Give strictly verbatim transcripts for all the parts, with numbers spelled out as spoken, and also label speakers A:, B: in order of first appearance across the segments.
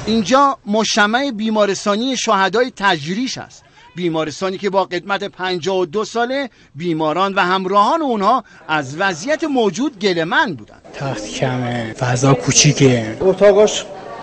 A: اینجا مجتمع بیمارستانی شهدای تجریش است. بیمارستانی که با قدمت پنجاه و دو ساله بیماران و همراهان اونها از وضعیت موجود گله‌مند بودند.
B: تخت کمه، فضا کوچیکه،
C: اتاقاش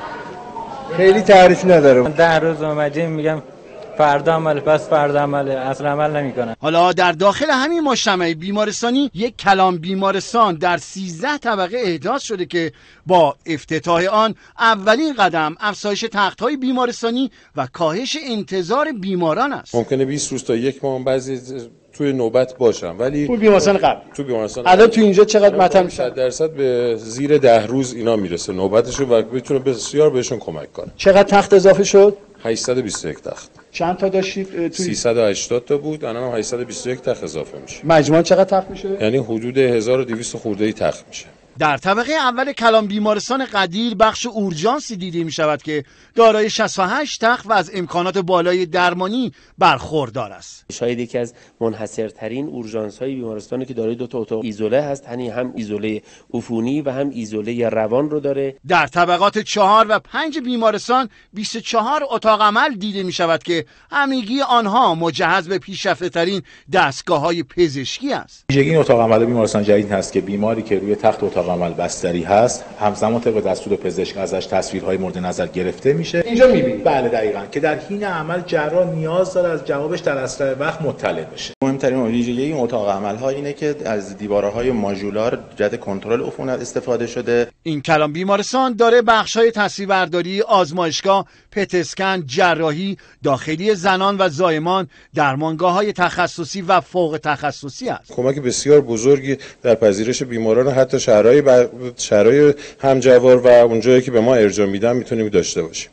C: خیلی تعریف نداره.
D: ده روز اومدیم میگم فردا عمل، پس فردا عمل، اصلا عمل نمیکنه.
A: حالا در داخل همین مجتمع بیمارستانی یک کلان بیمارستان در سیزده طبقه احداث شده که با افتتاح آن اولین قدم افزایش تخت‌های بیمارستانی و کاهش انتظار بیماران است.
E: ممکنه بیست روز تا یک ماه بعضی توی نوبت باشم، ولی
C: تو بیمارستان قبل
E: تو بیمارستان
C: الان تو اینجا چقدر مطمئن میشه؟
E: صد درصد به زیر ده روز اینا میرسه نوبتشو و بتونه بسیار بهشون کمک کنه.
C: چقدر تخت اضافه شد؟
E: هشتصد و بیست و یک تخت.
C: چند تا داشتید توی؟
E: سیصد و هشتاد تا بود، الان هم هشتصد و بیست و یک تخت اضافه میشه.
C: مجموعاً چقدر تخت میشه؟
E: یعنی حدود هزار و دویست خورده تخت میشه.
A: در طبقه اول کلان بیمارستان قدیر بخش اورژانسی دیده می شود که دارای شصت و هشت تخت و از امکانات بالای درمانی برخوردار است.
F: شاید یکی از منحصرترین اورژانس‌های بیمارستانی که دارای دو تا اتاق ایزوله هست، یعنی هم ایزوله عفونی و هم ایزوله روان رو داره.
A: در طبقات چهار و پنج بیمارستان بیست و چهار اتاق عمل دیده می شود که همگی آنها مجهز به پیشرفته‌ترین دستگاه‌های پزشکی است.
G: این اتاق عمل بیمارستان جدید هست که بیماری که روی تخت اتاق عمل بستری هست همزمان طبق دستور پزشک ازش تصویرهای مورد نظر گرفته میشه.
C: اینجا میبینید؟
G: بله دقیقاً، که در حین عمل جراح نیاز داره از جوابش در اسرع وقت مطلع بشه.
H: مهمترین ویژگی این اتاق عمل ها اینه که از دیوارهای ماژولار جهت کنترل عفونت استفاده شده.
A: این کلان بیمارستان داره بخش‌های تصویربرداری، آزمایشگاه، پت اسکن، جراحی، داخلی زنان و زایمان، درمانگاه‌های تخصصی و فوق تخصصی است.
E: کمک بسیار بزرگی در پذیرش بیماران حتی شهرهای ب... شهرهای همجوار و اونجایی که به ما ارجاع میدن میتونیم داشته باشیم.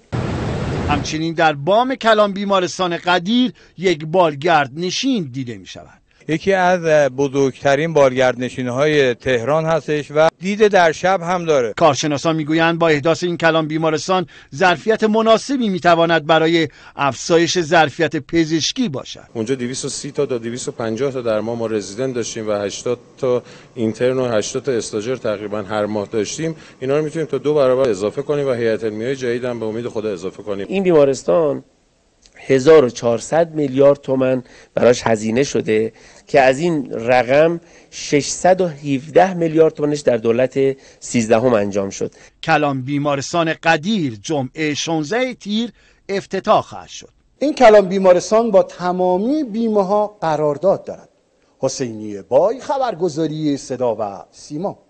A: همچنین در بام کلان بیمارستان قدیر یک بالگرد نشین دیده می شود.
I: یکی از بزرگترین بالگردنشین‌های تهران هستش و دید در شب هم داره.
A: کارشناسان میگویند با احداث این کلان بیمارستان ظرفیت مناسبی میتواند برای افزایش ظرفیت پزشکی باشد.
E: اونجا دویست و سی تا تا دویست و پنجاه تا در ما ما رزیدنت داشتیم و هشتاد تا اینترن و هشتاد تا استاژر تقریبا هر ماه داشتیم. اینا رو میتونیم تا دو برابر اضافه کنیم و هیئت علمیه جدید هم به امید خدا اضافه کنیم.
F: این بیمارستان هزار و چهارصد میلیارد تومان براش هزینه شده که از این رقم ششصد و هفده میلیارد تومانش در دولت سیزدهم انجام شد.
A: کلان بیمارستان قدیر جمعه شانزده تیر افتتاح خواهد شد.
C: این کلان بیمارستان با تمامی بیمه ها قرارداد دارد. حسینی بای، خبرگزاری صدا و سیما.